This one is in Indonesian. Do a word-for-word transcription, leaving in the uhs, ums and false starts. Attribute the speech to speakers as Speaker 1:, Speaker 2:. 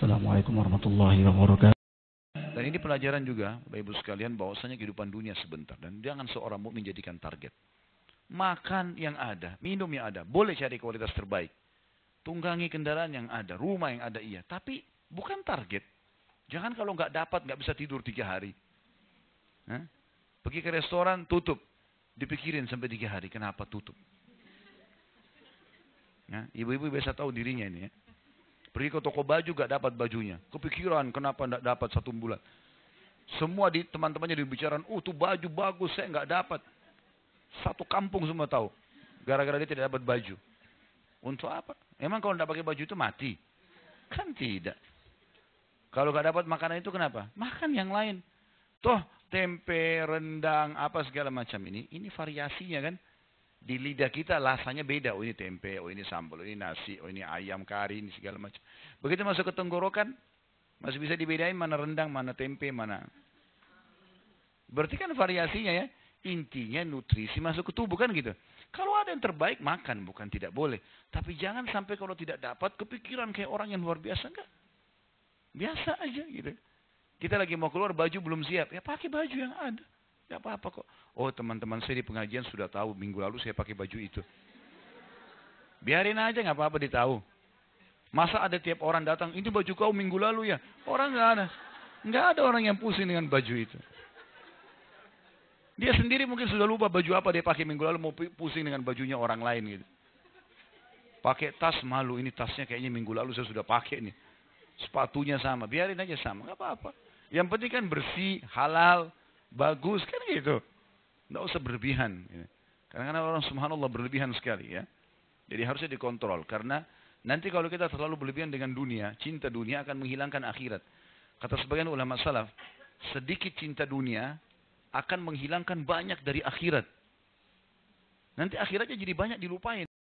Speaker 1: Assalamualaikum warahmatullahi wabarakatuh.
Speaker 2: Dan ini pelajaran juga, Bapak Ibu sekalian, bahwasanya kehidupan dunia sebentar. Dan jangan seorang mukmin jadikan target. Makan yang ada, minum yang ada. Boleh cari kualitas terbaik. Tunggangi kendaraan yang ada, rumah yang ada, iya. Tapi bukan target. Jangan kalau nggak dapat, nggak bisa tidur tiga hari. Hah? Pergi ke restoran, tutup. Dipikirin sampai tiga hari, kenapa tutup? Ibu-ibu biasa tahu dirinya ini ya. Pergi ke toko baju gak dapat bajunya. Kepikiran kenapa gak dapat satu bulan. Semua di teman-temannya dibicarakan, oh tuh baju bagus, saya gak dapat. Satu kampung semua tahu. Gara-gara dia tidak dapat baju. Untuk apa? Emang kalau tidak pakai baju itu mati? Kan tidak. Kalau gak dapat makanan itu kenapa? Makan yang lain. Toh tempe, rendang, apa segala macam ini. Ini variasinya kan. Di lidah kita rasanya beda. Oh ini tempe, oh ini sambal, oh ini nasi, oh ini ayam kari, ini segala macam. Begitu masuk ke tenggorokan, masih bisa dibedain mana rendang, mana tempe, mana. Berarti kan variasinya ya. Intinya nutrisi masuk ke tubuh kan gitu. Kalau ada yang terbaik makan, bukan tidak boleh. Tapi jangan sampai kalau tidak dapat kepikiran kayak orang yang luar biasa. Enggak. Biasa aja gitu. Kita lagi mau keluar baju belum siap. Ya pakai baju yang ada. Tidak apa-apa kok. Oh teman-teman saya di pengajian sudah tahu minggu lalu saya pakai baju itu. Biarin aja nggak apa-apa ditahu. Masa ada tiap orang datang, ini baju kau minggu lalu ya? Orang nggak ada. Nggak ada orang yang pusing dengan baju itu. Dia sendiri mungkin sudah lupa baju apa dia pakai minggu lalu, mau pusing dengan bajunya orang lain gitu. Pakai tas malu, ini tasnya kayaknya minggu lalu saya sudah pakai nih. Sepatunya sama, biarin aja sama, nggak apa-apa. Yang penting kan bersih, halal, bagus kan gitu. Tidak usah berlebihan. Karena orang subhanallah berlebihan sekali ya. Jadi harusnya dikontrol. Karena nanti kalau kita terlalu berlebihan dengan dunia, cinta dunia akan menghilangkan akhirat. Kata sebagian ulama salaf, sedikit cinta dunia akan menghilangkan banyak dari akhirat. Nanti akhiratnya jadi banyak dilupain.